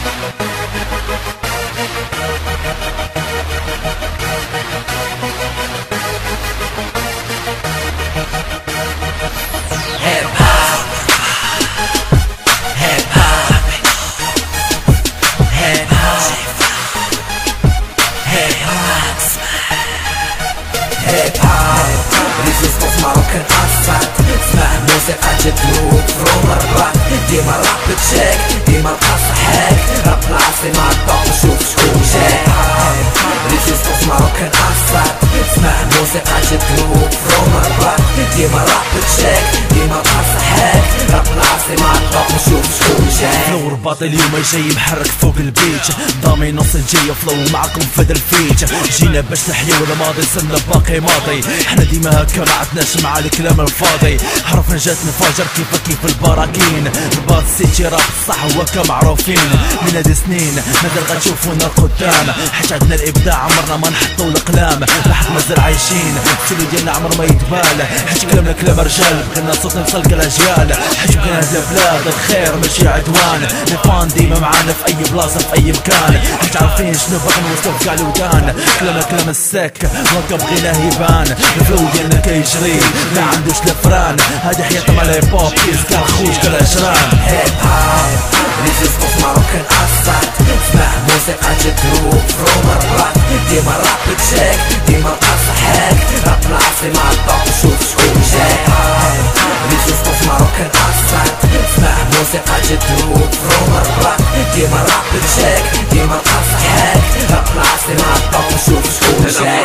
ريزيستنس ماروكان اسفلت، اسمع موسيقى جدروب فروم الراب، ديما راب تشيك ديما القصحك، راب العاصمة الطاق نشوف شكون جاي. ريزيستنس ماروكان اسفلت، اسمع موسيقى جدروب فروم الراب، ديما راب تشيك ديما القصحك، راب العاصمة الطاق نشوف شكون جاي. فلو رباط اليوم جاي محرك فوق البيت، ضامينوس الجاي فلو معكم فدر الفيت، جينا باش نحيو الماضي صرنا باقي ماضي، حنا ديما هكا ما عدناش مع الكلام الفاضي، حرفنا جات نفجر كيف البراكين، رباط سيتي راب الصح وكا معروفين، من هادي سنين مازال غتشوفونا القدام، حيت عندنا الابداع عمرنا ما نحطو القلام، لحق مازال عايشين السيلو ديالنا عمر ما يتبال، حيت كلامنا كلام رجال، بغينا صوتنا نوصل للاجيال، حيت بغينا هاد البلاد الخير ماشي عدوان، الفان ديما معانا في اي بلاصه في اي مكان، حيت عارفين شنو باغي نوصلو في كاع الودان، كلامنا كلام السك وهكا بغيناه يبان، الفلو ديالنا كيجري ما عندوش الفران، هادي حياتنا مع الهيب هوب كيس كاع خوش كاع جران. هيب هوب ريزيستنس ماروكان اسفلت، اسمع موسيقى جدروب فروم الراب، ديما راب تشيك ديما القصحك، راب العاصمة الطاق نشوف شكون جاي. ريزيستنس ماروكان اسفلت، اسمع موسيقى جدروب فروم الراب، ديما راب تشيك ديما القصحك، راب العاصمة الطاق نشوف شكون جاي.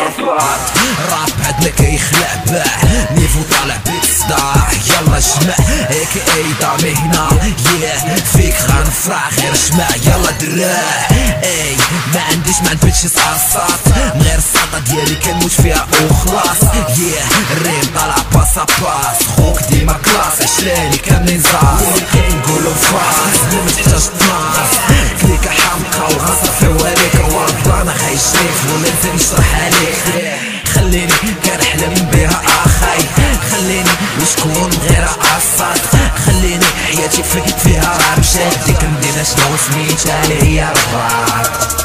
راب عندنا كيخلع باع نيفو طالع بيت صداع، يلا جمع هيك اي طعمي هنا ياه فيك غنفرع غير جمع يلا دراع، اي ما عنديش ما نبتش صاصات من غير الساطة ديالي كنموت فيها وخلاص، ياه الريم طالع باسا باس، خوك ديما كلاس عشراني كاملين زاص، كنقولو فاس ما متحتاج طناس، كليكا حامقة وغنصرفيو عليك والله ما غيجريك ولا نزيد نشرح عليك، خليني كنحلم بها اخاي، خليني وشكون غير عصات، خليني حياتي فيها راه مشات، ديك المدينة شنو سميتها اللي هي رباط.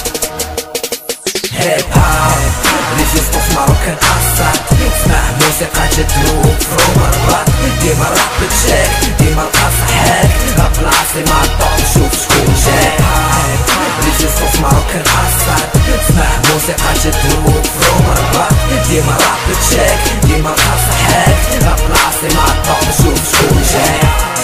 هيب هوب ريزيستنس ماروكان اسفلت، اسمع موسيقى جدروب فروم الراب، ديما راب تشيك ديما القصحك، راب العاصمة الطاق نشوف شكون جاي. ريزيستنس ماروكان اسفلت، اسمع موسيقى جدروب فروم الراب، ديما راب تشيك ديما القصحك، راب العاصمة الطاق نشوف شكون جاي.